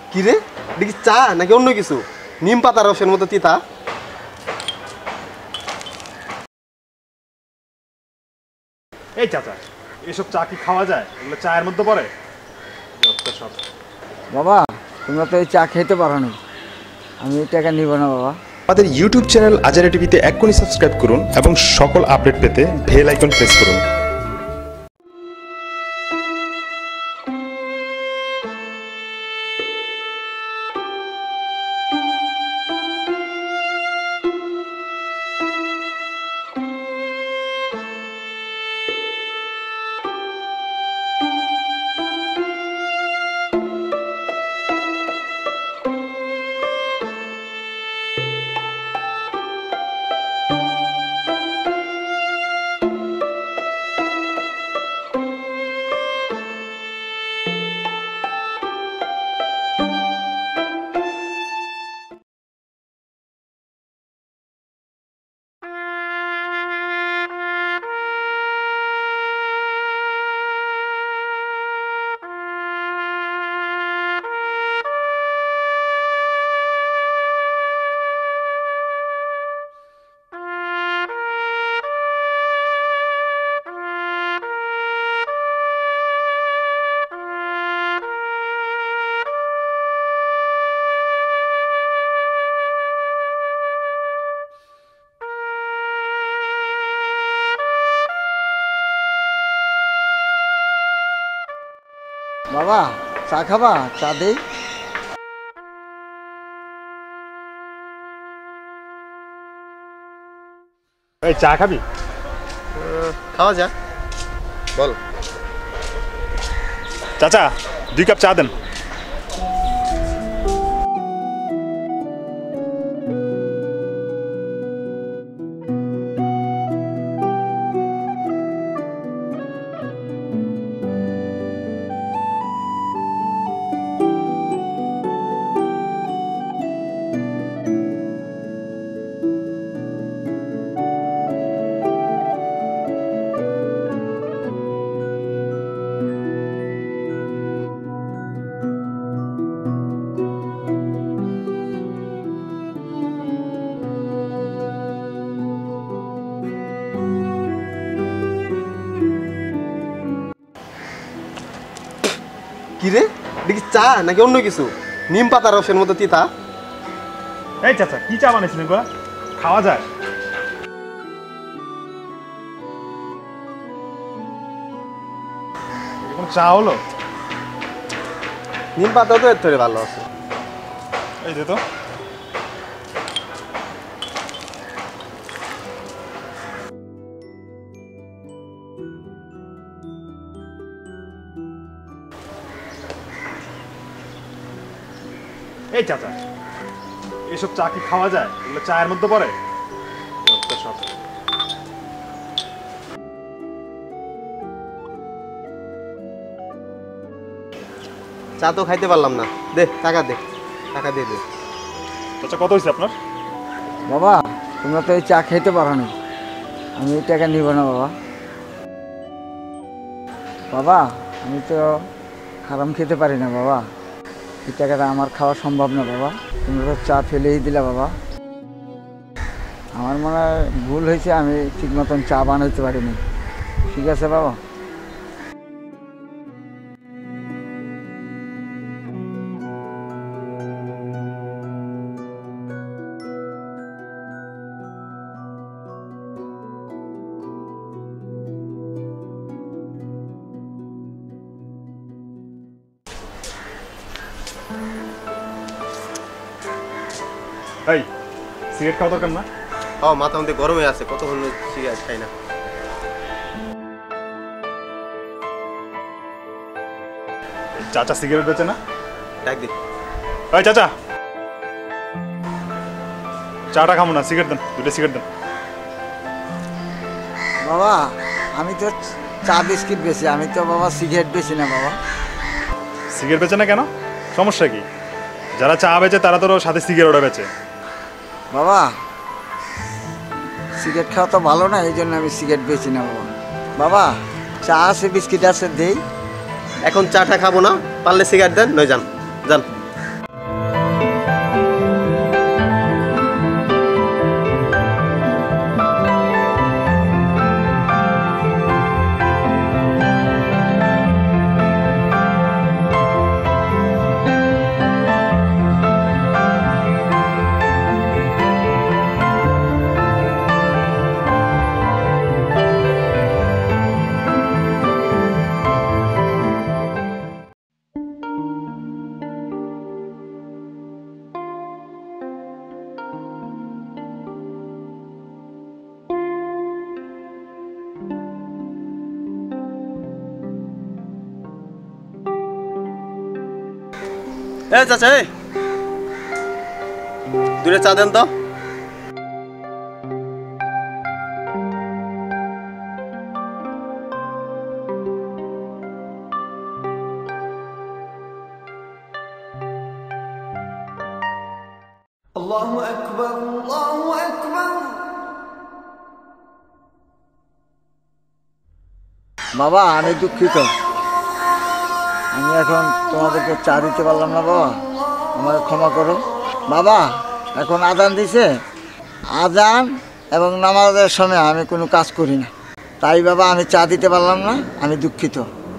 কি রে, দেখি চা নাকি অন্য কিছু? নিম পাতা রসের মতো তিতা। এই চাচা, এসব চা কি খাওয়া যায়? এগুলো চায়ের মধ্যে পড়ে? সব বাবা, তোমরা তো এই চা খেতে পারো না, আমি এই টাকা নিব না বাবা। আমাদের ইউটিউব চ্যানেল আজারা টিভিতে এক্ষুনি সাবস্ক্রাইব করুন এবং সকল আপডেট পেতে বেল আইকন প্রেস করুন। বাবা, চা খাবা? চা দেই? এই চা খাবি? খাওয়া যাক, বল। চাচা, 2 কাপ চা দেন। কি রে, দেখি চা নাকি অন্য কিছু? নিম পাতা রসের মতো তিতা। এই চাচা, কি চা বানিয়েছিলেন গো? খাওয়া যায়? এরকম চা হলো? নিম পাতাও তো এর থেকে ভালো আছে। এই দে তো। এই চাচা, এসব চা কি খাওয়া যায়? এগুলো চায়ের মধ্যে পড়ে? সব চা তো খাইতে পারলাম না, দে টাকা দে, টাকা দিয়ে দে। চাচা, কত হয়েছে আপনার? বাবা, তোমরা তো এই চা খেতে পারো না, আমি এই টাকা নিব না বাবা। বাবা, আমি তো হারাম খেতে পারি না বাবা, এই টাকাটা আমার খাওয়া সম্ভব না বাবা। তোমরা তো চা ফেলেই দিলা বাবা। আমার মনে হয় ভুল হয়েছে, আমি ঠিক মতন চা বানাইতে পারিনি। ঠিক আছে বাবা। এই, সিগারেট খাওয়া দরকার না? মাথা মধ্যে গরম হয়ে আছে, কতক্ষণ সিগারেট খাই না। চাচা সিগারেট বেচে না? ডাক দে। ওই চাচা, চাটা খাবো না, সিগারেট দেন, 2টা সিগারেট দেন। বাবা, আমি তো চা বিস্কিট বেশি, আমি তো বাবা সিগারেট বেশি না বাবা। সিগারেট বেচে না কেন? সমস্যা কি? যারা চা বেচে তারা তো সাথে সিগারেটও বেচে। বাবা, সিগারেট খাওয়া তো ভালো না, এই জন্য আমি সিগারেট বেচি না বাবা। বাবা, চা আছে বিস্কিট আছে, দেই। এখন চাটা খাবো না, পারলে সিগারেট দেন, নয় যান যান। চাচা এই দূরে চা দেন তো। আল্লাহু আকবার, আল্লাহু আকবার। বাবা আমি দুঃখিত, আমি এখন তোমাদেরকে চা দিতে পারলাম না বাবা, আমাকে ক্ষমা করো। বাবা এখন আজান দিছে, আজান এবং নামাজের সময় আমি কোনো কাজ করি না, তাই বাবা আমি চা দিতে পারলাম না, আমি দুঃখিত।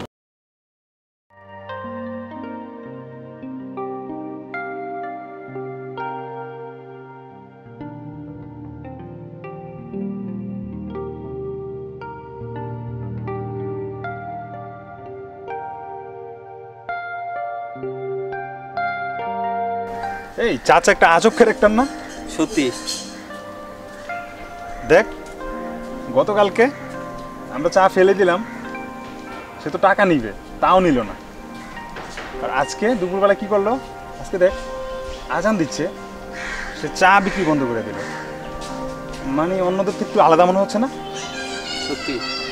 এই চাচা একটা আজব ক্যারেক্টার না? সত্যি দেখ, গতকালকে আমরা চা ফেলে দিলাম, সে তো টাকা নিবে, তাও নিল না। আর আজকে দুপুরবেলা কি করলো? আজকে দেখ আজান দিচ্ছে, সে চা বিক্রি বন্ধ করে দিল। মানে অন্যদের তো একটু আলাদা মনে হচ্ছে না? সত্যি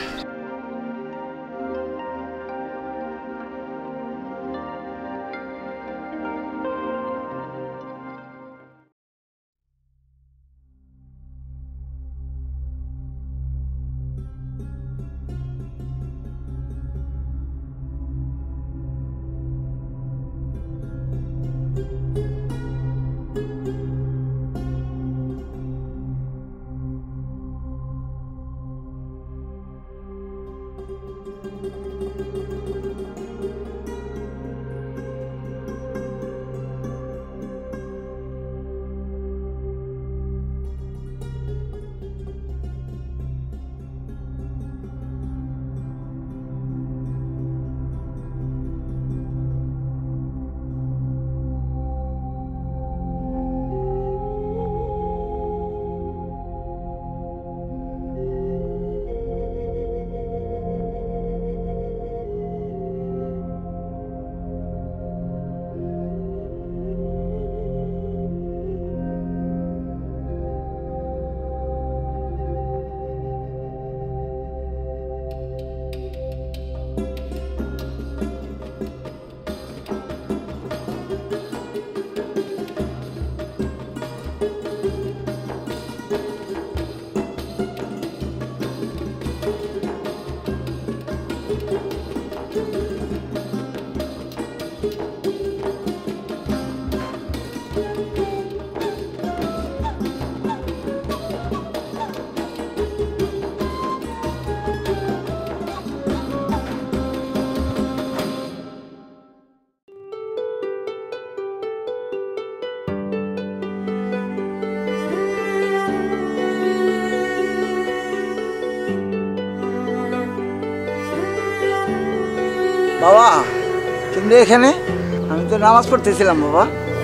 বাবা তোমরা এখানে? আমি তো নামাজ পড়তেছিলাম বাবা,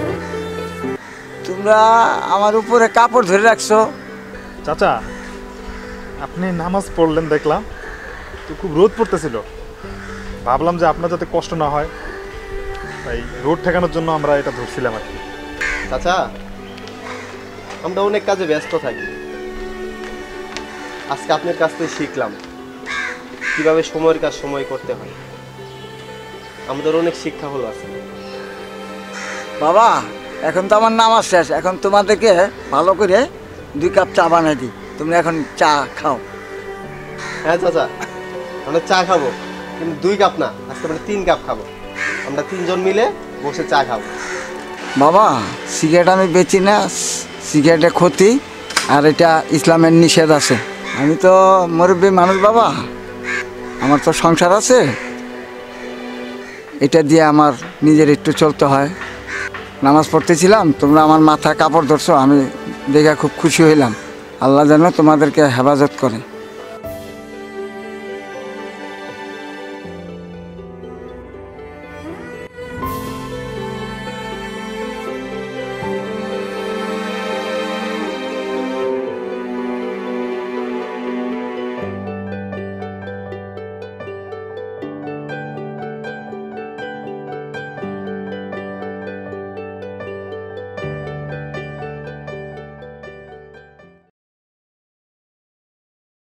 তোমরা আমার উপরে কাপড় ধরে রাখছো। চাচা আপনি নামাজ পড়লেন দেখলাম, তো খুব রোদ পড়তেছিল, ভাবলাম যে আপনার যাতে কষ্ট না হয়, তাই রোদ ঠেকানোর জন্য আমরা এটা ধরছিলাম আর কি। চাচা আমরা অনেক কাজে ব্যস্ত থাকি, আজকে আপনার কাছ থেকে শিখলাম কিভাবে সময়ের কাজ সময় করতে হয়, আমাদের অনেক শিক্ষা হলো আছে। বাবা এখন তো আমার নামাজ শেষ, এখন তোমাদেরকে ভালো করে 2 কাপ চা বানাই দিই, তোমরা এখন চা খাও। হ্যাঁ চাচা আমরা চা খাবো, কিন্তু 2 কাপ না, আজকে আমরা 3 কাপ খাবো, আমরা 3 জন মিলে বসে চা খাবো। বাবা সিগারেট আমি বেচি না, সিগারেটে ক্ষতি, আর এটা ইসলামের নিষেধ আছে। আমি তো মুরব্বী মানুষ বাবা, আমার তো সংসার আছে, এটা দিয়ে আমার নিজের একটু চলতে হয়। নামাজ পড়তেছিলাম, তোমরা আমার মাথায় কাপড় ধরছো, আমি দেখে খুব খুশি হইলাম। আল্লাহ যেন তোমাদেরকে হেফাজত করে।